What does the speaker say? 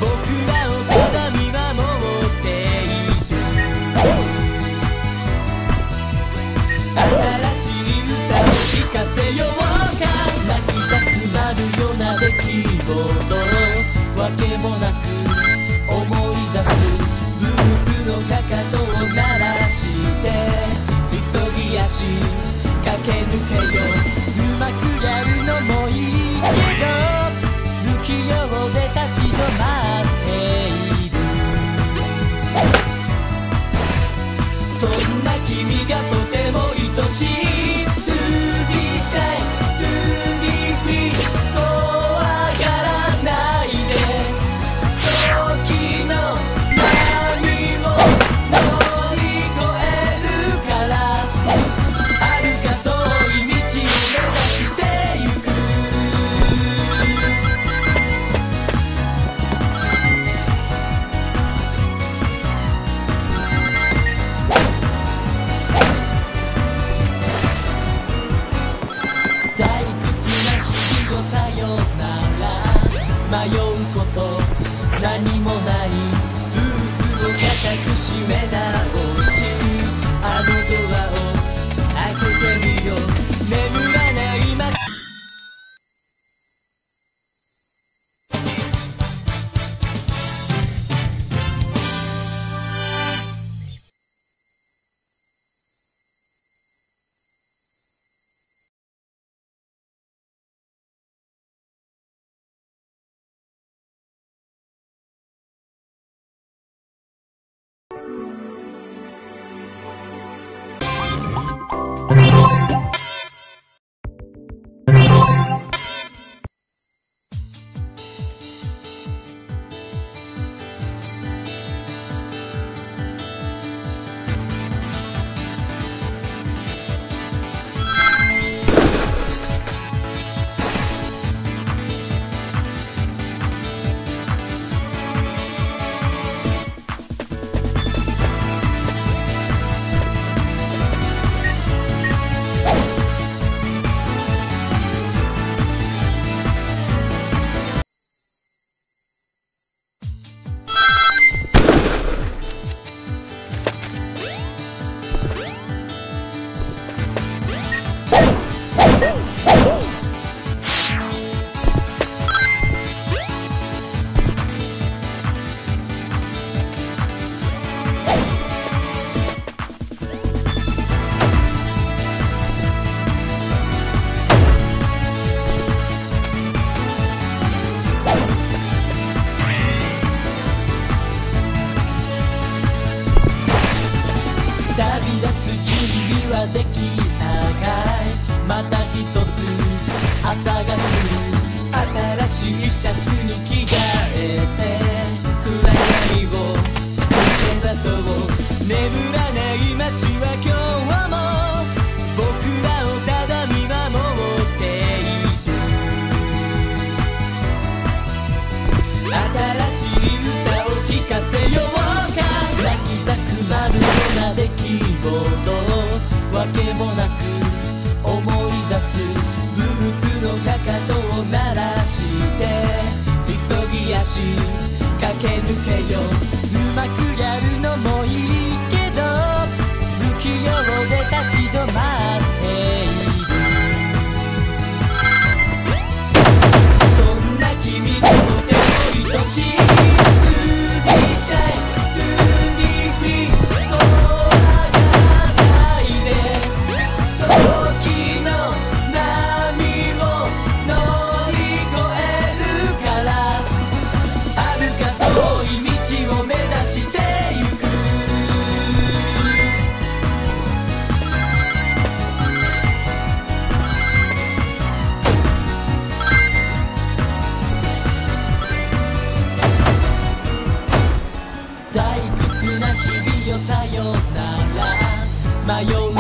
僕らをただ見守っている。新しい歌を聴かせようか。泣きたくなるような出来事、わけもなく思い出す。ブルースのかかとを鳴らして急ぎ足駆け抜けよう。うまくやるのもいいけど不器用で立ち止まっている。そんな君がとても愛しい。 To be shy, to be free 怖がらないで。時の波を乗り越えるから。遥か遠い道を目指してゆく。退屈な日々をさよなら。迷うこと何もない。ブーツを固く閉め直し、あのドアを開けてみよう。眠らない街。できたかい。また一つ朝が来る。新しいシャツに着替えて暗闇を抜け出そう。眠らない街は今日も僕らをただ見守っている。新しい歌を聴かせようか。泣きたくなるような出来事、わけもなく思い出す。ブルーツのかかとを鳴らして急ぎ足駆け抜けよう。うまくやるのもいいけど不器用で立ち止まっている。そんな君がとても愛しい。 To be shy, to be free 時の波を乗り越えるから。遥か遠い道を目指してゆく。退屈な日々をさよなら。迷う